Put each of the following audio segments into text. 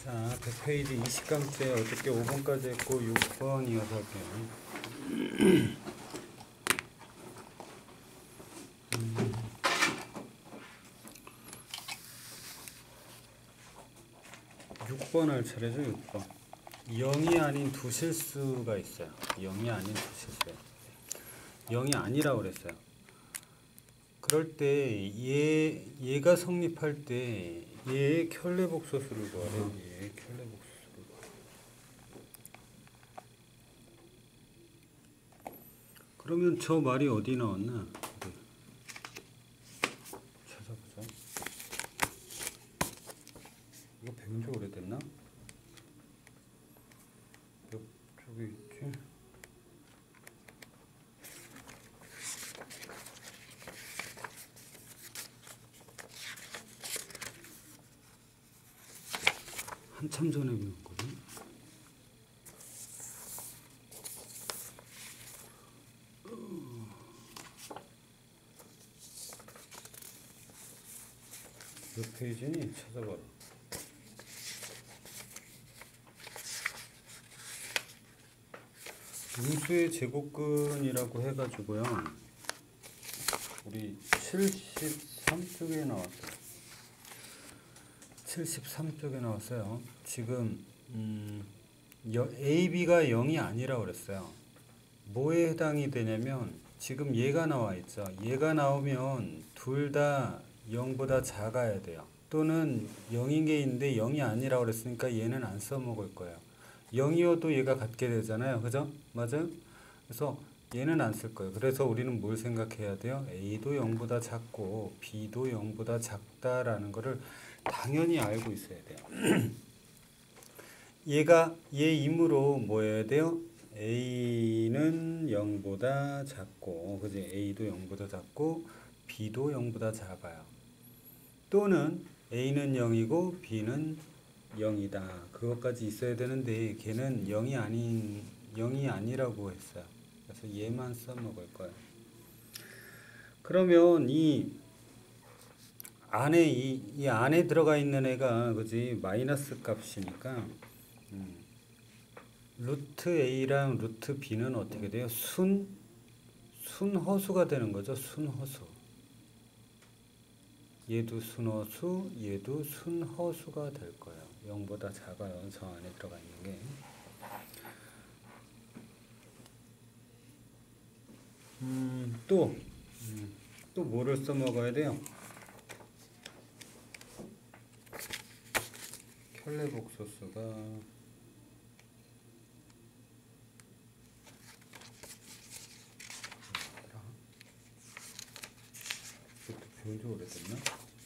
자, 100페이지 20강째 어저께 5번까지 했고 6번 이어서 할게요. 6번 할 차례죠. 6번. 0이 아닌 두 실수가 있어요. 0이 아닌 두 실수예요. 0이 아니라고 그랬어요. 그럴 때 얘가 성립할 때 얘의 켤레복소수를 구하래요. 얘의 켤레복소수를 구하래요. 그러면 저 말이 어디 나왔나? 찾아보자. 이거 배운 지 오래됐나? 몇 쪽에 있지? 한참 전에 배운 거네. 몇 페이지니? 찾아봐라. 음수의 제곱근이라고 해가지고요. 우리 73쪽에 나왔어요. 73쪽에 나왔어요. 지금 A, B가 0이 아니라고 그랬어요. 뭐에 해당이 되냐면 지금 얘가 나와 있죠. 얘가 나오면 둘 다 0보다 작아야 돼요. 또는 0인 게 있는데 0이 아니라고 그랬으니까 얘는 안 써먹을 거예요. 0이어도 얘가 같게 되잖아요. 그죠? 맞아요? 그래서 얘는 안 쓸 거예요. 그래서 우리는 뭘 생각해야 돼요? A도 0보다 작고 B도 0보다 작다라는 거를 당연히 알고 있어야 돼요. 얘이므로 뭐 해야 돼요? A는 0보다 작고, 그지? A도 0보다 작고, B도 0보다 작아요. 또는 A는 0이고, B는 0이다. 그것까지 있어야 되는데, 걔는 0이 아니라고 했어요. 그래서 얘만 써먹을 거예요. 그러면 이 안에 들어가 있는 애가, 그지? 마이너스 값이니까, 루트 A랑 루트 B는 어떻게 돼요? 순허수가 되는 거죠. 순허수. 얘도 순허수, 얘도 순허수가 될 거예요. 0보다 작아요. 저 안에 들어가 있는 게. 또 뭐를 써먹어야 돼요? 켤레복소수가 배운 지 오래됐나?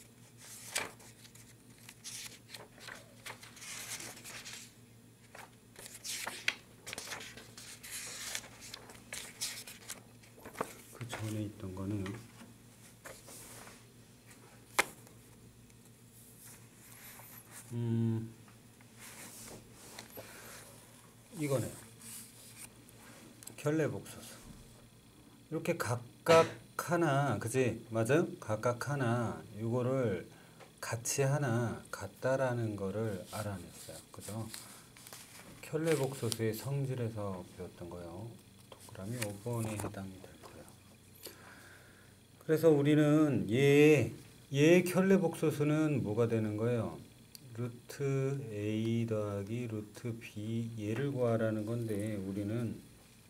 그 전에 있던 거네요. 이거네요. 켤레복소수. 이렇게 각각 하나, 그지? 맞아요? 각각 하나, 이거를 같이 하나 같다라는 거를 알아냈어요. 그죠? 켤레복소수의 성질에서 배웠던 거요. 동그라미 5번에 해당이 될 거예요. 그래서 우리는 얘의 켤레복소수는 뭐가 되는 거예요? 루트 A 더하기 루트 B 얘를 구하라는 건데 우리는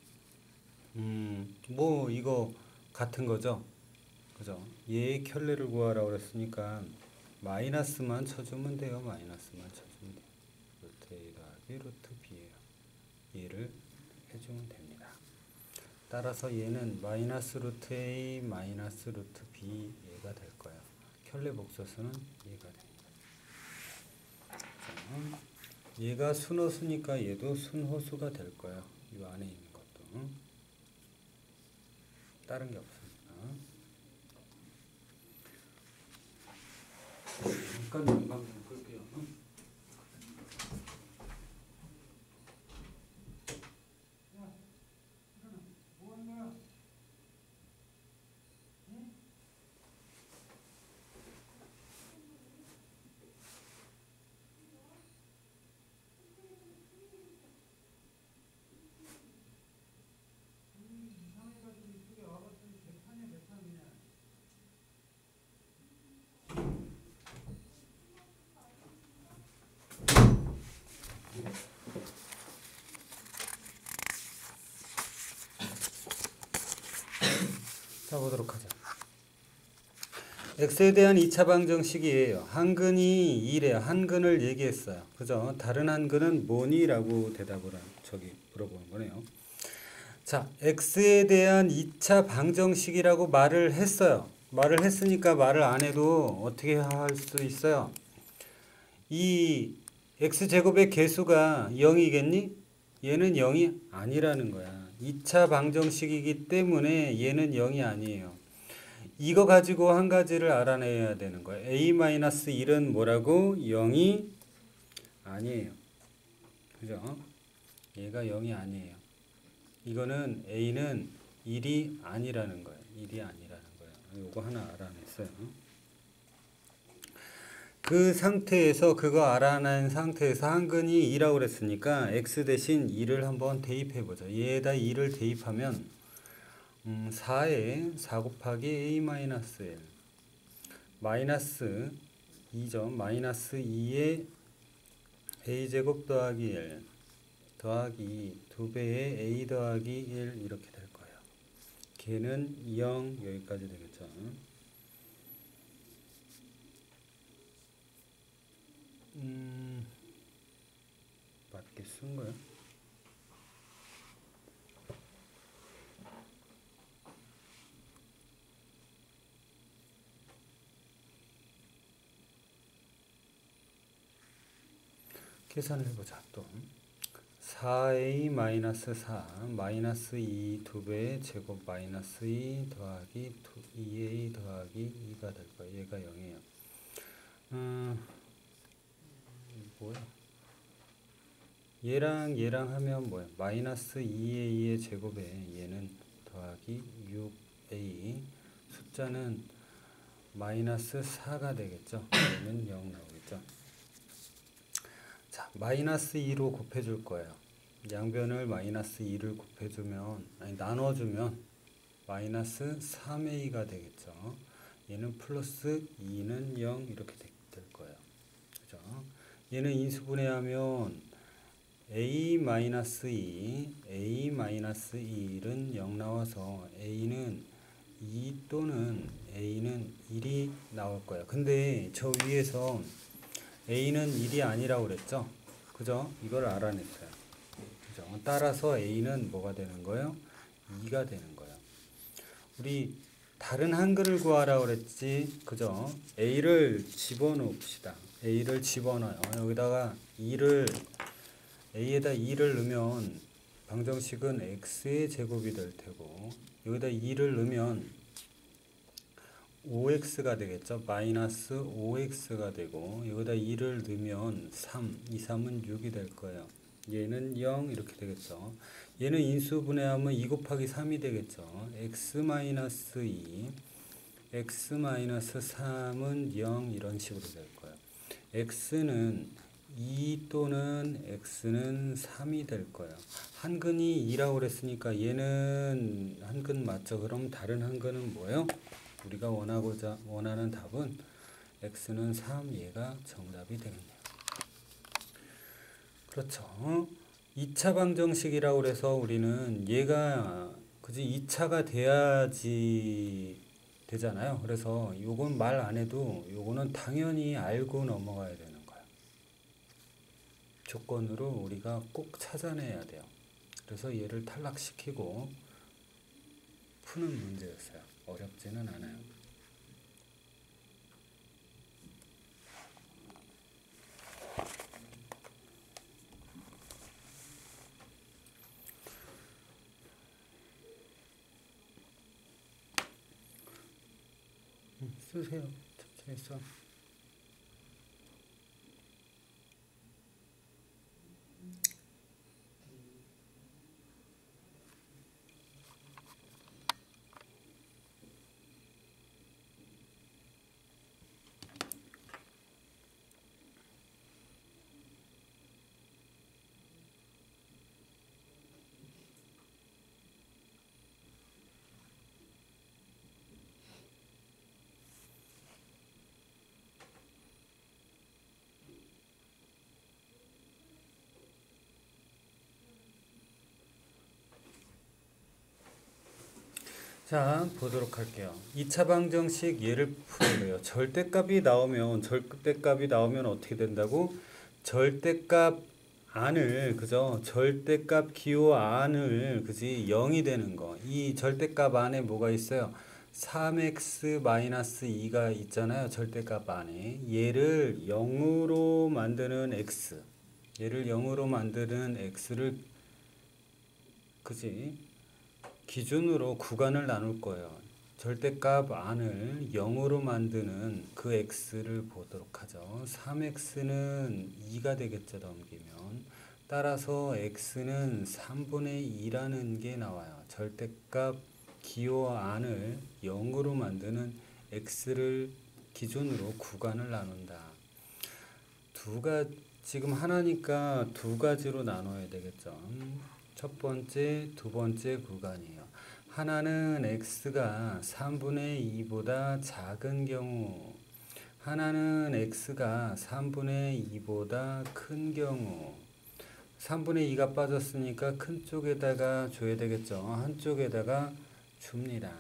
뭐 이거 같은 거죠. 그죠? 얘의 켤레를 구하라고 그랬으니까 마이너스만 쳐주면 돼요. 마이너스만 쳐주면 돼요. 루트 A 더하기 루트 B예요. 얘를 해주면 됩니다. 따라서 얘는 마이너스 루트 A 마이너스 루트 B 얘가 될 거예요. 켤레복소수는 얘가 됩니다. 얘가 순호수니까 얘도 순호수가 될 거예요. 이 안에 있는 것도. 다른 게 없습니다. 잠깐 영상 좀 끌게요. 자, 보도록 하자. x에 대한 2차 방정식이에요. 한근이 2래요. 한근을 얘기했어요. 그죠? 다른 한근은 뭐니? 라고 대답을 물어보는 거네요. 자, x에 대한 2차 방정식이라고 말을 했어요. 말을 했으니까 말을 안 해도 어떻게 할 수 있어요? 이 x제곱의 개수가 0이겠니? 얘는 0이 아니라는 거야. 2차 방정식이기 때문에 얘는 0이 아니에요. 이거 가지고 한 가지를 알아내야 되는 거예요. a-1은 뭐라고? 0이 아니에요. 그죠? 얘가 0이 아니에요. 이거는 a는 1이 아니라는 거예요. 1이 아니라는 거예요. 요거 하나 알아냈어요. 그 상태에서 그거 알아낸 상태에서 한근이 2라고 그랬으니까 x 대신 2를 한번 대입해 보자. 얘에다 2를 대입하면 4에 4 곱하기 a-1 마이너스 2점 마이너스 2에 a제곱 더하기 1 더하기 2배의 a 더하기 1 이렇게 될 거예요. 걔는 0 여기까지 되겠죠. 맞게 쓴 거야? 계산을 해보자. 또 4a 마이너스 4 마이너스 2 2배의 제곱 마이너스 2 더하기 2a 더하기 2가 될 거야. 얘가 0이에요. 뭐야? 얘랑 하면 뭐야? 마이너스 2a의 제곱에 얘는 더하기 6a 숫자는 마이너스 4가 되겠죠. 얘는 0 나오겠죠. 자, 마이너스 2로 곱해줄 거예요. 양변을 마이너스 2를 곱해주면, 아니 나눠주면 마이너스 3a가 되겠죠. 얘는 플러스 2는 0 이렇게 될 거예요. 그죠? 얘는 인수분해하면 a-2, a-1은 0 나와서 a는 2 또는 a는 1이 나올 거예요. 근데 저 위에서 a는 1이 아니라고 그랬죠? 그죠? 이걸 알아냈어요. 그죠? 따라서 a는 뭐가 되는 거예요? 2가 되는 거예요. 우리 다른 한글을 구하라고 그랬지. 그죠? a를 집어넣읍시다. a를 집어넣어요. 여기다가 2를 a에다 2를 넣으면 방정식은 x의 제곱이 될 테고 여기다 2를 넣으면 5x가 되겠죠. 마이너스 5x가 되고 여기다 2를 넣으면 3, 2, 3은 6이 될 거예요. 얘는 0 이렇게 되겠죠. 얘는 인수분해하면 2 곱하기 3이 되겠죠. x 마이너스 2, x 마이너스 3은 0 이런 식으로 될 거예요. x는 2 또는 x는 3이 될 거예요. 한근이 2라고 그랬으니까 얘는 한근 맞죠? 그럼 다른 한근은 뭐예요? 우리가 원하는 답은 x는 3, 얘가 정답이 되겠네요. 그렇죠. 2차 방정식이라고 그래서 우리는 얘가 그지 2차가 돼야지 되잖아요. 그래서 요건 말 안 해도 요거는 당연히 알고 넘어가야 되는 거예요. 조건으로 우리가 꼭 찾아내야 돼요. 그래서 얘를 탈락시키고 푸는 문제였어요. 어렵지는 않아요. 쓰세요. 천천히 써. 자, 보도록 할게요. 2차 방정식 얘를 풀어요. 절대값이 나오면 어떻게 된다고? 절대값 안을, 그죠? 절대값 기호 안을, 그지? 0이 되는 거. 이 절대값 안에 뭐가 있어요? 3x-2가 있잖아요. 절대값 안에. 얘를 0으로 만드는 x. 얘를 0으로 만드는 x를, 그지? 기준으로 구간을 나눌 거예요. 절대값 안을 0으로 만드는 그 x를 보도록 하죠. 3x는 2가 되겠죠. 넘기면. 따라서 x는 3분의 2라는 게 나와요. 절대값 기호 안을 0으로 만드는 x를 기준으로 구간을 나눈다. 지금 하나니까 두 가지로 나눠야 되겠죠. 첫 번째, 두 번째 구간이에요. 하나는 x가 3분의 2보다 작은 경우, 하나는 x가 3분의 2보다 큰 경우. 3분의 2가 빠졌으니까 큰 쪽에다가 줘야 되겠죠. 한쪽에다가 줍니다.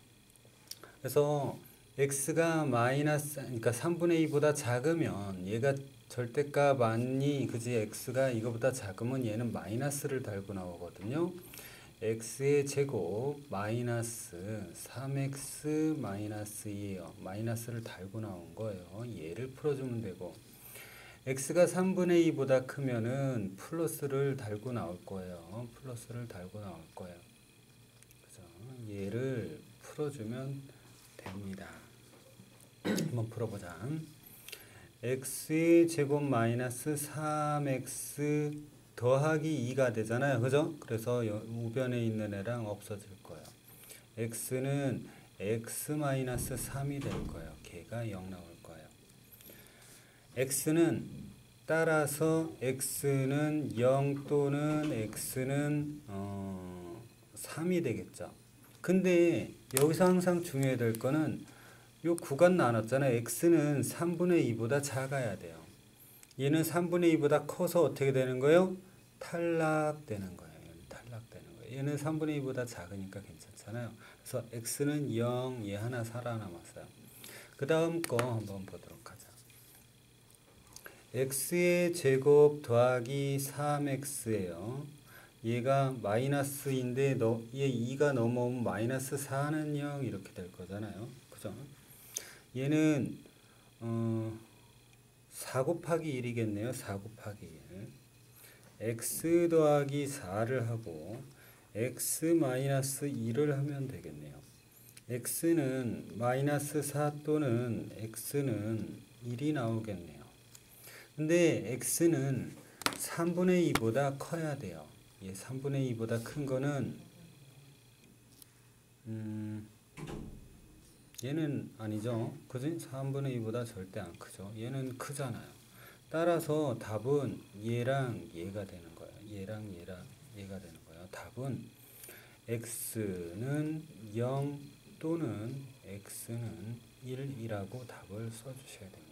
그래서 x가 그러니까 3분의 2보다 작으면 얘가 절대값 아니, 그지? x가 이거보다 작으면 얘는 마이너스를 달고 나오거든요. x의 제곱 마이너스 3x 마이너스 2예요. 마이너스를 달고 나온 거예요. 얘를 풀어주면 되고, x가 3분의 2보다 크면은 플러스를 달고 나올 거예요. 플러스를 달고 나올 거예요. 그죠? 얘를 풀어주면 됩니다. 한번 풀어보자. x의 제곱 마이너스 3x 더하기 2가 되잖아요. 그죠? 그래서 우변에 있는 애랑 없어질 거예요. x는 x 마이너스 3이 될 거예요. 걔가 0 나올 거예요. x는 따라서 x는 0 또는 x는 3이 되겠죠. 근데 여기서 항상 중요해야 될 거는 요 구간 나눴잖아요. x는 3분의 2보다 작아야 돼요. 얘는 3분의 2보다 커서 어떻게 되는 거예요? 탈락되는 거예요. 탈락되는 거예요. 얘는 3분의 2보다 작으니까 괜찮잖아요. 그래서 x는 0, 얘 하나 살아남았어요. 그 다음 거 한번 보도록 하자. x의 제곱 더하기 3x예요. 얘가 마이너스인데 얘 2가 넘어오면 마이너스 4는 0 이렇게 될 거잖아요. 그죠? 얘는 4 곱하기 1이겠네요. 4 곱하기 1. x 더하기 4를 하고 x 마이너스 2를 하면 되겠네요. x는 마이너스 4 또는 x는 1이 나오겠네요. 근데 x는 3분의 2보다 커야 돼요. 예, 3분의 2보다 큰 거는 얘는 아니죠. 그지? 3분의 2보다 절대 안 크죠. 얘는 크잖아요. 따라서 답은 얘랑 얘가 되는 거예요. 얘랑 얘가 되는 거예요. 답은 x는 0 또는 x는 1이라고 답을 써주셔야 됩니다.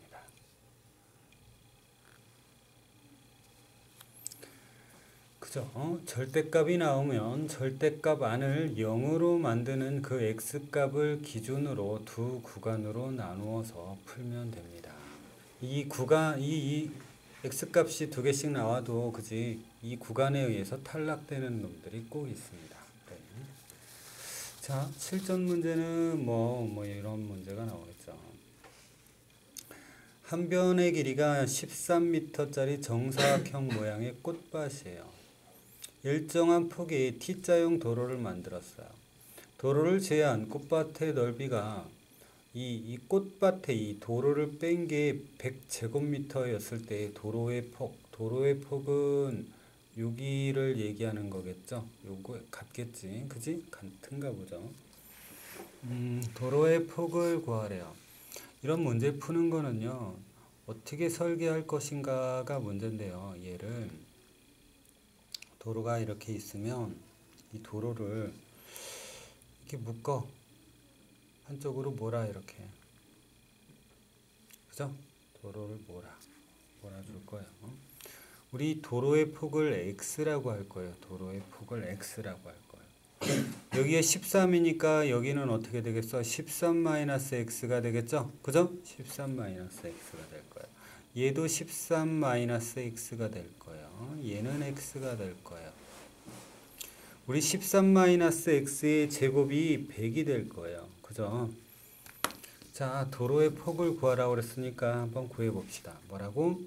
그죠? 절대값이 나오면 절대값 안을 0으로 만드는 그 x값을 기준으로 두 구간으로 나누어서 풀면 됩니다. 이 구간, 이 x값이 두 개씩 나와도, 그지? 이 구간에 의해서 탈락되는 놈들이 꼭 있습니다. 네. 자, 실전 문제는 뭐 이런 문제가 나오겠죠. 한 변의 길이가 13m짜리 정사각형 모양의 꽃밭이에요. 일정한 폭의 T자형 도로를 만들었어요. 도로를 제한 꽃밭의 넓이가 이 꽃밭에 이 도로를 뺀 게 100제곱미터였을 때 도로의 폭은 여기를 얘기하는 거겠죠. 요거 같겠지. 그지? 같은가 보죠. 도로의 폭을 구하래요. 이런 문제 푸는 거는요. 어떻게 설계할 것인가가 문제인데요. 얘를 도로가 이렇게 있으면 이 도로를 이렇게 묶어 한쪽으로 몰아 이렇게, 그죠? 도로를 몰아줄 거예요. 우리 도로의 폭을 x라고 할 거예요. 도로의 폭을 x라고 할 거예요. 여기에 13이니까 여기는 어떻게 되겠어? 13-x가 되겠죠? 그죠? 13-x가 될 거예요. 얘도 13-x가 될 거예요. 얘는 x가 될 거예요. 우리 13-x의 제곱이 100이 될 거예요. 그죠? 자, 도로의 폭을 구하라고 그랬으니까 한번 구해 봅시다. 뭐라고?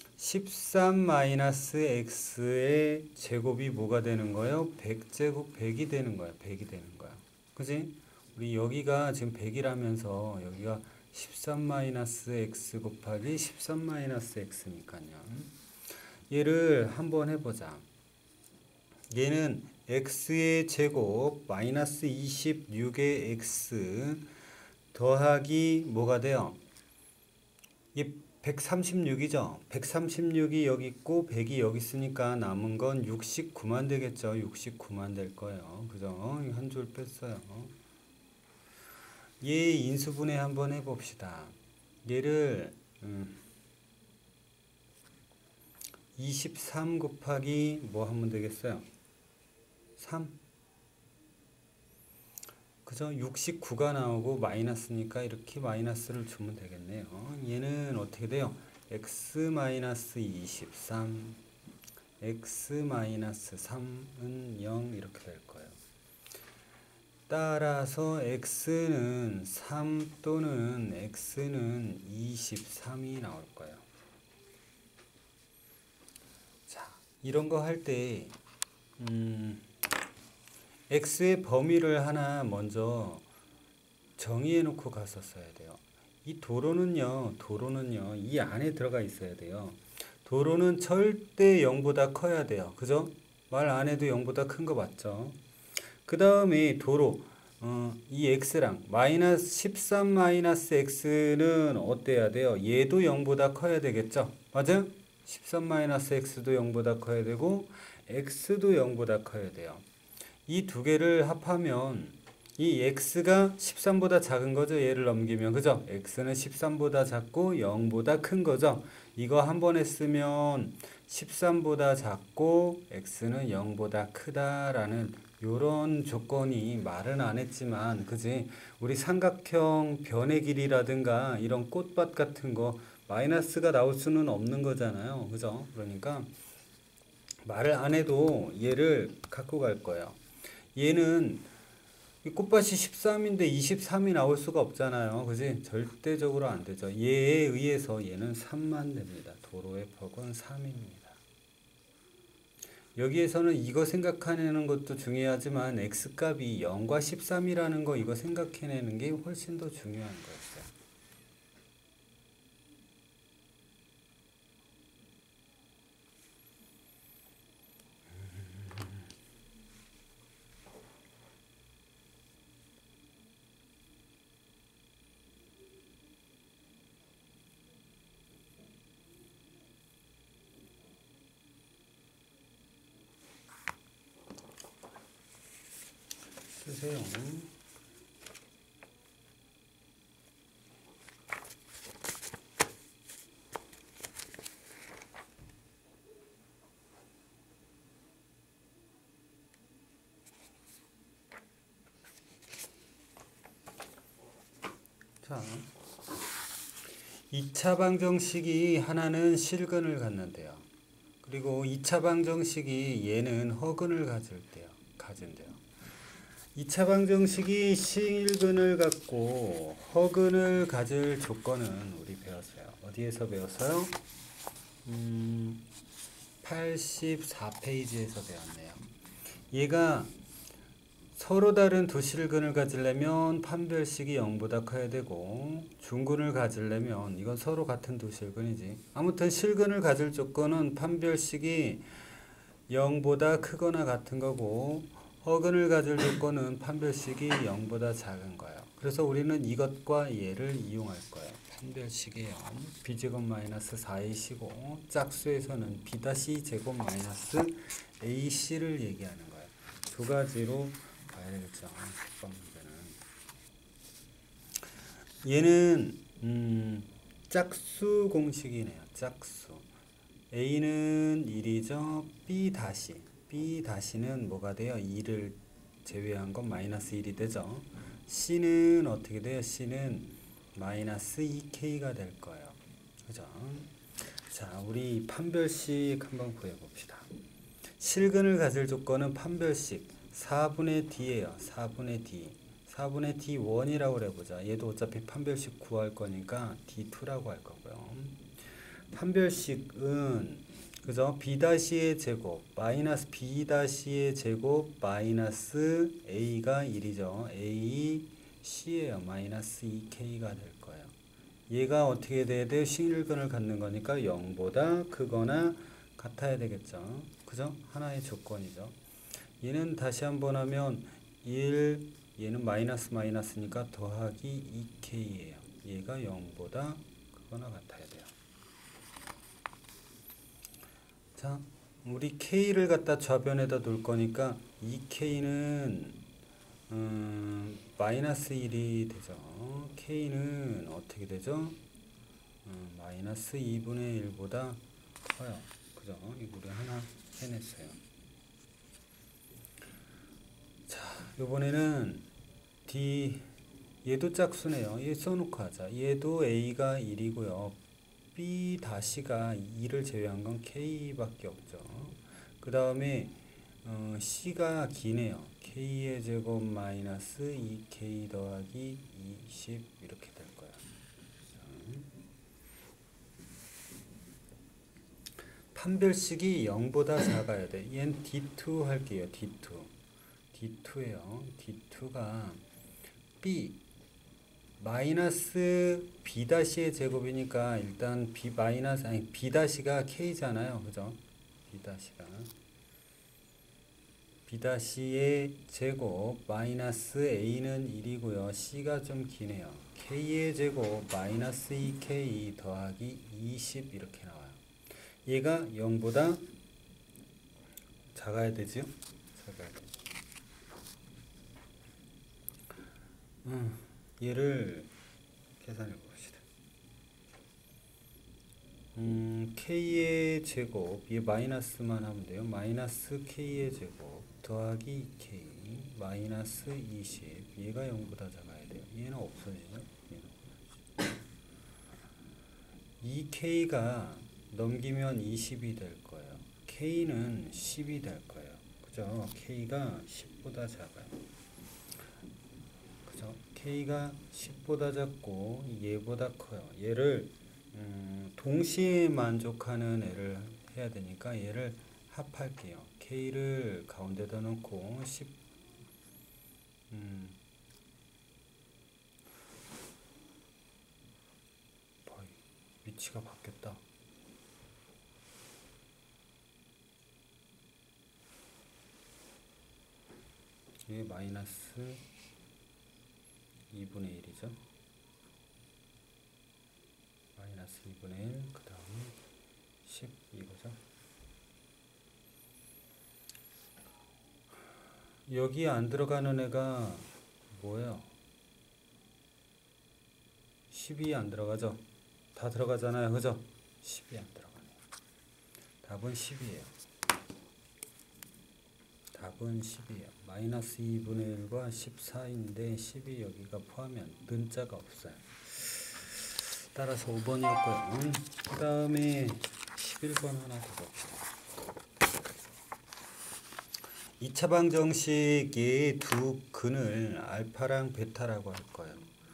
13-x의 제곱이 뭐가 되는 거예요? 100제곱 100이 되는 거야. 100이 되는 거야. 그지? 우리 여기가 지금 100이라면서 여기가 13-x 곱하기 13-x니까요. 얘를 한번 해보자. 얘는 x의 제곱 마이너스 26의 x 더하기 뭐가 돼요? 이 136이죠. 136이 여기 있고 100이 여기 있으니까 남은 건 69만 되겠죠. 69만 될 거예요. 그죠? 한 줄 뺐어요. 얘 인수분해 한번 해봅시다. 얘를 23 곱하기 뭐 하면 되겠어요? 3. 그죠? 69가 나오고 마이너스니까 이렇게 마이너스를 주면 되겠네요. 얘는 어떻게 돼요? x-23 x-3은 0 이렇게 될 거예요. 따라서 x는 3 또는 x는 23이 나올 거예요. 자, 이런 거 할 때 x의 범위를 하나 먼저 정의해 놓고 갔었어야 돼요. 이 도로는요 이 안에 들어가 있어야 돼요. 도로는 절대 0보다 커야 돼요. 그죠? 말 안 해도 0보다 큰 거 맞죠? 그 다음에 도로 이 x랑 마이너스 13-x는 어때야 돼요? 얘도 0보다 커야 되겠죠? 맞아요? 13-x도 0보다 커야 되고 x도 0보다 커야 돼요. 이 두 개를 합하면 이 x가 13보다 작은 거죠. 얘를 넘기면. 그죠? x는 13보다 작고 0보다 큰 거죠. 이거 한 번 했으면 13보다 작고 x는 0보다 크다라는 요런 조건이 말은 안 했지만 그지? 우리 삼각형 변의 길이라든가 이런 꽃밭 같은 거 마이너스가 나올 수는 없는 거잖아요. 그죠? 그러니까 말을 안 해도 얘를 갖고 갈 거예요. 얘는 이 꽃밭이 13인데 23이 나올 수가 없잖아요. 그지? 절대적으로 안 되죠. 얘에 의해서 얘는 3만 됩니다. 도로의 폭은 3입니다. 여기에서는 이거 생각해내는 것도 중요하지만 x값이 0과 13이라는 거 이거 생각해내는 게 훨씬 더 중요한 거였어요. 쓰세요. 자, 2차 방정식이 하나는 실근을 갖는데요. 그리고 2차 방정식이 얘는 허근을 가진대요. 2차 방정식이 실근을 갖고 허근을 가질 조건은 우리 배웠어요. 어디에서 배웠어요? 84페이지에서 배웠네요. 얘가 서로 다른 두 실근을 가지려면 판별식이 0보다 커야 되고 중근을 가지려면 이건 서로 같은 두 실근이지. 아무튼 실근을 가질 조건은 판별식이 0보다 크거나 같은 거고 허근을 가질 조건은 판별식이 0보다 작은 거예요. 그래서 우리는 이것과 얘를 이용할 거예요. 판별식이 0, b제곱 마이너스 4ac고 짝수에서는 b 제곱 마이너스 ac를 얘기하는 거예요. 두 가지로 봐야 되겠죠. 10번 문제는 얘는 짝수 공식이네요. 짝수 a는 1이죠. b는 뭐가 돼요? 2를 제외한 건 마이너스 1이 되죠. C는 어떻게 돼요? C는 마이너스 2K가 될 거예요. 그죠? 자, 우리 판별식 한번 구해봅시다. 실근을 가질 조건은 판별식 4분의 D예요. 4분의 D. 4분의 D1이라고 그래보자. 얘도 어차피 판별식 구할 거니까 D2라고 할 거고요. 판별식은 그죠? B-의 제곱 마이너스 B-의 제곱 마이너스 A가 1이죠. A, C예요. 마이너스 2K가 될 거예요. 얘가 어떻게 돼야 돼요? 실근을 갖는 거니까 0보다 크거나 같아야 되겠죠. 그죠? 하나의 조건이죠. 얘는 다시 한번 하면 1, 얘는 마이너스 마이너스니까 더하기 2K예요. 얘가 0보다 크거나 같아야 돼요. 자, 우리 K를 갖다 좌변에다 놓을 거니까 2K는 마이너스 1이 되죠. K는 어떻게 되죠? 마이너스 2분의 1보다 커요. 그죠? 이거 우리 하나 해냈어요. 자, 요번에는 D, 얘도 짝수네요. 얘 써놓고 하자. 얘도 A가 1이고요. B-가 2를 제외한 건 K밖에 없죠. 그 다음에 C가 기네요. K의 제곱 마이너스 2K 더하기 20 이렇게 될 거예요. 판별식이 0보다 작아야 돼. 얘는 D2 할게요. D2예요. D2가 B 마이너스 B-의 제곱이니까 일단 B 마이너스 아니 B-가 K잖아요. 그죠? B-의 제곱 마이너스 A는 1이고요. C가 좀 기네요. K의 제곱 마이너스 2K 더하기 20 이렇게 나와요. 얘가 0보다 작아야 되죠? 작아야 되죠. 얘를 계산해 봅시다. K의 제곱, 얘 마이너스만 하면 돼요. 마이너스 K의 제곱 더하기 2K 마이너스 20 얘가 0보다 작아야 돼요. 얘는 없어지죠. 2K가 넘기면 20이 될 거예요. K는 10이 될 거예요. 그죠? K가 10보다 작아요. 그죠? K가 10보다 작고 얘보다 커요. 얘를 동시에 만족하는 애를 해야 되니까 얘를 합할게요. K를 가운데다 놓고 10 위치가 바뀌었다. 이게 마이너스 2분의 1이죠. 마이너스 2분의 1, 그 다음에 10 이거죠. 여기 안 들어가는 애가 뭐예요? 10이 안 들어가죠? 다 들어가잖아요. 그죠? 10이 안 들어가네요. 답은 10이에요. 답은 10이에요. 마이너스 2분의 1과 14인데 10이 여기가 포함이 안, 는자가 없어요. 따라서 5번이었고요. 그 다음에 11번 하나 더 봅시다. 2차 방정식의 두 근을 알파랑 베타라고 할 거예요.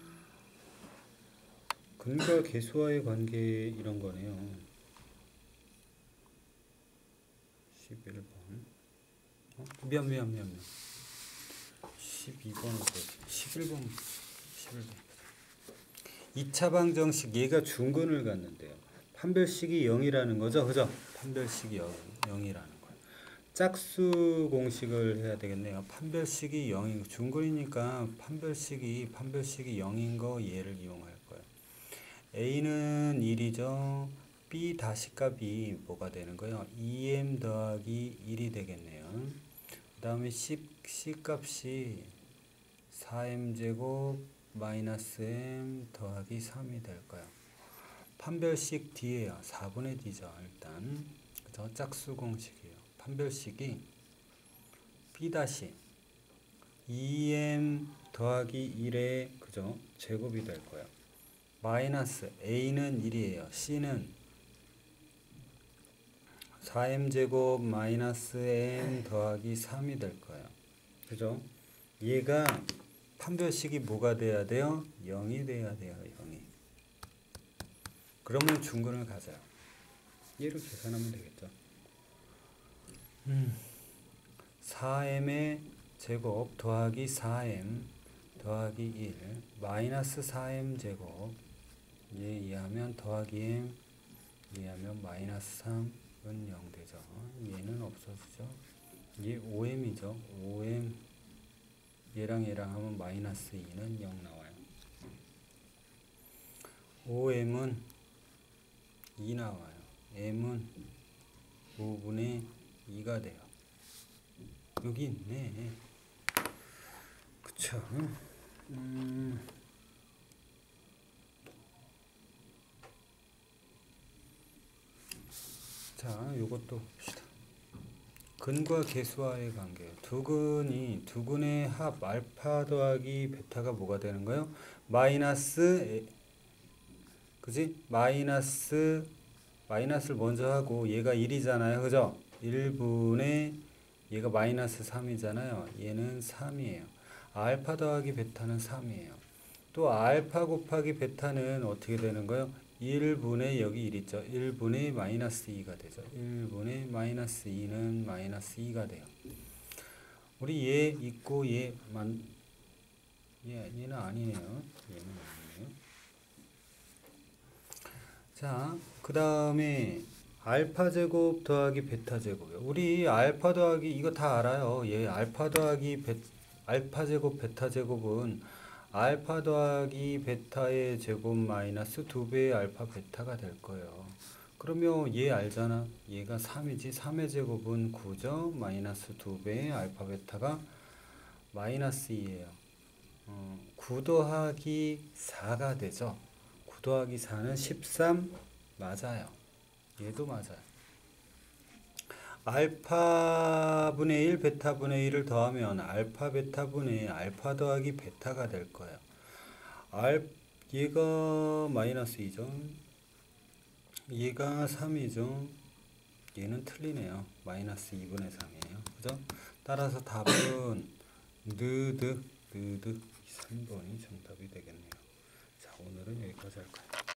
근과 계수와의 관계 이런 거네요. 11번. 미안. 12번, 11번. 2차 방정식 얘가 중근을 갖는데요. 판별식이 0이라는 거죠. 그죠? 판별식이 0이라는 거예요. 짝수 공식을 해야 되겠네요. 판별식이 0인 중근이니까 판별식이 0인 거 얘를 이용할 거예요. A는 1이죠. B 다시 값이 뭐가 되는 거예요? 2m 더하기 1이 되겠네요. 그 다음에 C 값이 4m 제곱 마이너스 m 더하기 3이 될 거예요. 판별식 D예요. 4분의 D죠. 일단 그죠? 짝수 공식이에요. 판별식이 B 다시 2m 더하기 1의 그죠? 제곱이 될 거예요. 마이너스 a는 1이에요. c는 4m 제곱 마이너스 m 더하기 3이 될 거예요. 그죠? 얘가 판별식이 뭐가 돼야 돼요? 0이 돼야 돼요. 0이. 그러면 중근을 가져요. 얘를 계산하면 되겠죠. 4m의 제곱 더하기 4m 더하기 1 마이너스 4m 제곱 얘 이해하면 더하기 m 이해하면 마이너스 3은 0 되죠. 얘는 없어지죠. 얘 5m이죠. 5m 얘랑 하면 마이너스 2는 0 나와요. 5m은 2 나와요. m은 5분의 2가 돼요. 여기 있네. 그쵸? 자, 요것도 봅시다. 근과 계수와의 관계. 두 근의 합 알파 더하기 베타가 뭐가 되는 거예요? 마이너스 그지? 마이너스를 먼저 하고 얘가 1이잖아요. 그죠? 1분의 얘가 마이너스 3이잖아요. 얘는 3이에요. 알파 더하기 베타는 3이에요. 또 알파 곱하기 베타는 어떻게 되는 거예요? 1분의 여기 1 있죠. 1분의 마이너스 2가 되죠. 1분의 마이너스 2는 마이너스 2가 돼요. 우리 얘 있고 얘는 아니네요. 얘는 아니네요. 자, 그 다음에 알파 제곱 더하기 베타 제곱이요. 우리 알파 더하기 이거 다 알아요. 얘 알파 더하기 알파 제곱 베타 제곱은 알파 더하기 베타의 제곱 마이너스 2배의 알파 베타가 될 거예요. 그러면 얘 알잖아. 얘가 3이지. 3의 제곱은 9죠. 마이너스 2배의 알파 베타가 마이너스 2예요. 9 더하기 4가 되죠. 9 더하기 4는 13 맞아요. 얘도 맞아요. 알파분의 1, 베타분의 1을 더하면 알파 베타분의 알파 더하기 베타가 될 거예요. 얘가 마이너스 2죠. 얘가 3이죠. 얘는 틀리네요. 마이너스 2분의 3이에요. 그죠? 따라서 답은 느드 3번이 정답이 되겠네요. 자, 오늘은 여기까지 할까요?